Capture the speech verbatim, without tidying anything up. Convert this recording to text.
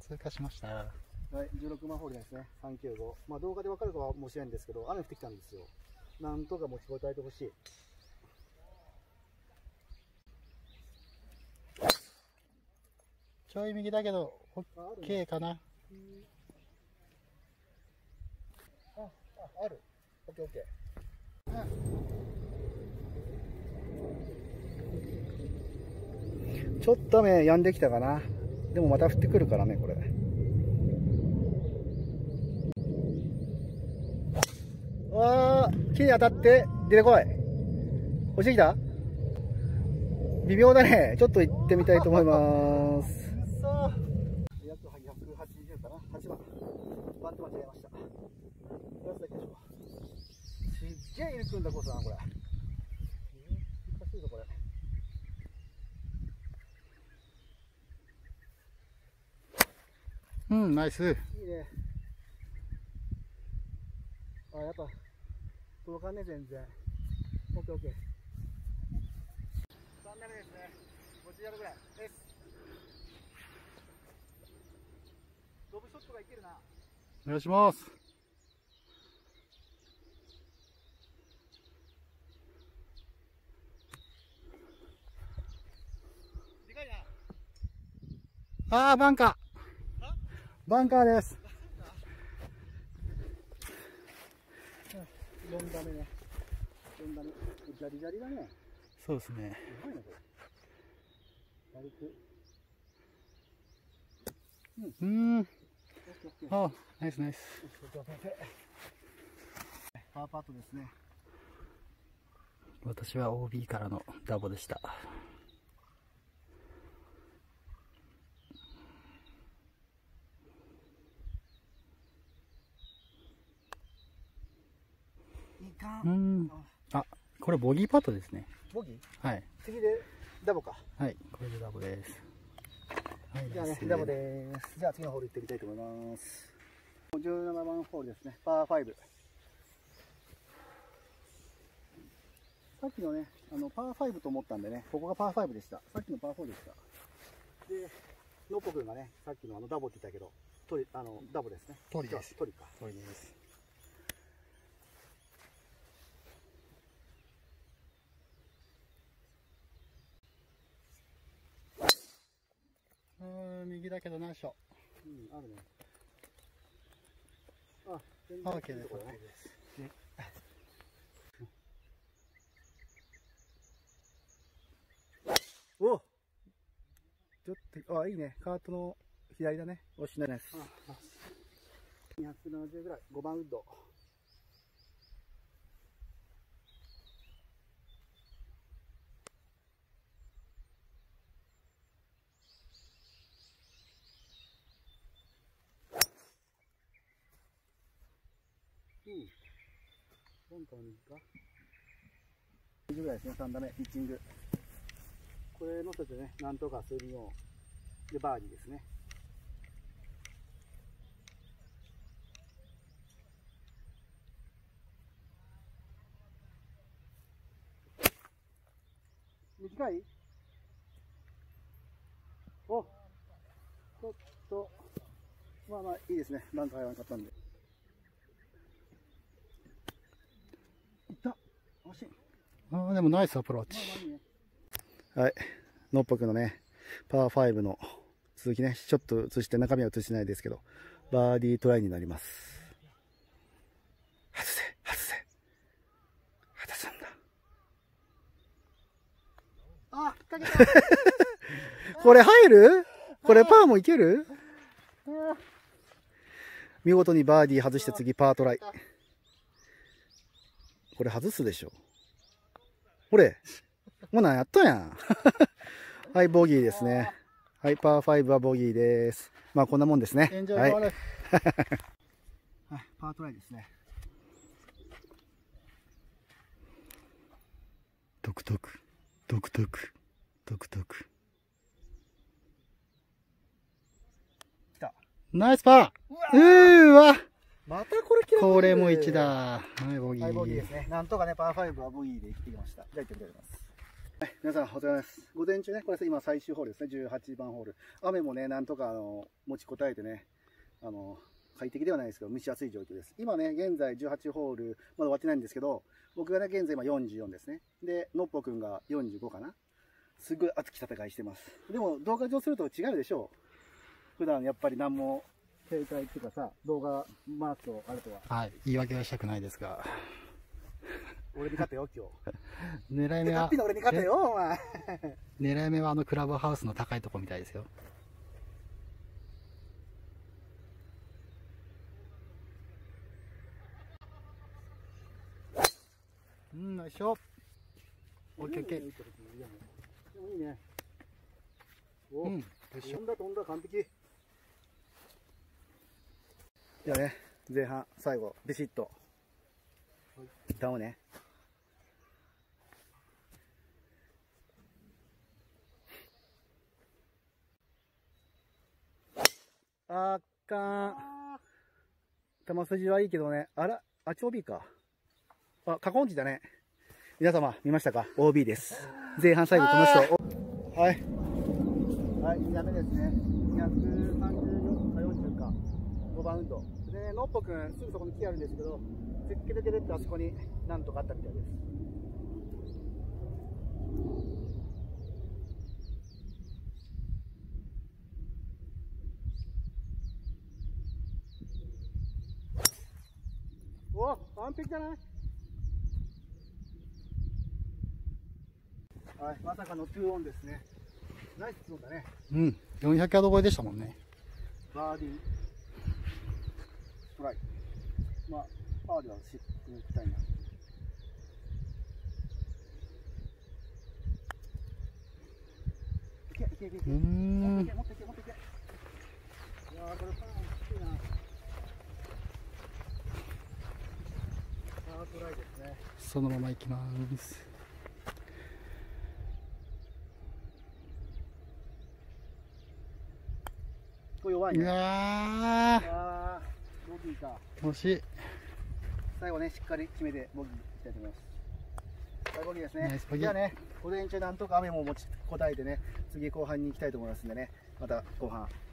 通過しました。 はい、じゅうろくばんホールですね、さんきゅうご。まあ動画でわかるかは申し訳ないんですけど、雨降ってきたんですよ。なんとか持ちこたえてほしい。 ちょい右だけど、オッケーかな。 あ、あ、ある。オッケーオッケー。ちょっと雨止んできたかな。でもまた降ってくるからね、これ。わあ、木に当たって出てこい。落ちてきた？微妙だね。ちょっと行ってみたいと思います。約ひゃくはちじゅうかな。はちばん。バンと間違えました。どうだけでしょう。すっげえ入り組んだコースだな、これ。難しいぞ、これ。 うん、ナイス。 いいね。あ、やっぱ、届かんね、全然。オッケーオッケー。さん打目ですね。ごじゅうヤードぐらいです。ドブショットがいけるな。 お願いします。 でかいな。 ああ、バンカー。 バンカーです。よん打目ね。よん打目。ジャリジャリだね。 そうですね。 うまいな、これ。軽く。 うん。あ、ナイスナイス。 パーパットですね。 私は オービー からのダボでした。 いかん。 うん。あ、これボギーパットですね。 ボギー？ はい。 次でダボか。 はい、これでダボです。はい、 じゃあね、ダボです。じゃあ次のホール行ってみたいと思います。じゅうななばんホールですね。パーファイブ。さっきのね、あのパーファイブと思ったんでね、ここがパーファイブでした。さっきのパーフォーでした。で、ノッポ君がね、さっきのあのダボって言ったけど、鳥あのダボですね。 鳥です。 鳥か。 鳥です。うん、右だけど何しょ。 うん、あるね。あ、全あ、 然 OK です。 いいところね。お、ちょっと、あ、いいね。カートの左だね。押しないです。にひゃくななじゅうぐらい。ごばんウッド。うん。バンカーに行くか。にじゅうぐらいですね。さん打目、ピッチング。これ乗せてね、なんとかするよう。で、バーディーですね。短い？お、ちょっと、まあまあいいですね。バンカーはなかったんで。いった。惜しい。 ああ、でもナイスアプローチ。 まあまあいいね。はい。のっぽくんのね、パーファイブの続きね、ちょっと映して、中身は映してないですけど、バーディートライになります。外せ、外せ。外すんだ。あ、かけた。これ入る？これパーもいける？見事にバーディー外して次パートライ。これ外すでしょ。これ、もうなんやったやん。はい、ボギーですね。はい、パーファイブはボギーです。まあこんなもんですね。はい。はい、パートライですね。独特、独特、独特。来た。 ナイスパー。うーわ。 またこれ切れこれもいちだ。はい、ボギー。 はい、ボギーですね。なんとかね、パーファイブはボギーで生きてきました。じゃあ行ってみたいと思います。 はい、皆さんお疲れ様です。午前中ね、これ今最終ホールですね、じゅうはちばんホール。雨もね、なんとかあの持ちこたえてね、あの快適ではないですけど、蒸し暑い状況です。今ね、現在じゅうはちホール、まだ終わってないんですけど、僕がね、現在今よんじゅうよんですね。で、のっぽくんがよんじゅうごかな。すごい熱き戦いしてます。でも動画上すると違うでしょう。普段やっぱり何も警戒っていうかさ、動画回すとあれとは。 はい、言い訳はしたくないですが。 俺に勝てよ、今日。 狙い目は、 俺に勝てよ、お前。 狙い目はあのクラブハウスの高いとこみたいですよ。うん、よいしょ。オッケーオッケー。 でもいいね。お、 うん、よいしょ。 飛んだ飛んだ、完璧。じゃあね、前半最後ビシッと段をね。あかん。球筋はいいけどね。あら、あっち オービー か。あ、過去音痴だね。皆様見ましたか？ オービー です。前半最後この人。はい。はい、ダメですね。にひゃくさんじゅうよんかよんじゅうか。ごバウンド。でね、のっぽくん、すぐそこに木あるんですけど、ズッケズケでってあそこになんとかあったみたいです。お、完璧じゃない？はい、まさかのツーオンですね。ナイスツーオンだね。 うん、よんひゃくヤード超えでしたもんね。 バーディー、トライ。まあ、パーではしに行きたいな。いけ、いけ、いけ、いけ。 うーん。 持っていけ、持っていけ、持っていけ。いやー、これパーきついな。パートライですね。 そのまま行きます。 これ弱いね。 いやあー、ボギーか。 ー、惜しい。 最後ね、しっかり決めてボギーいきたいと思います。はい、ボギーですねナイスボ。ギーじゃあね、午前中なんとか雨も持ちこたえてね、次後半に行きたいと思いますんでね、また後半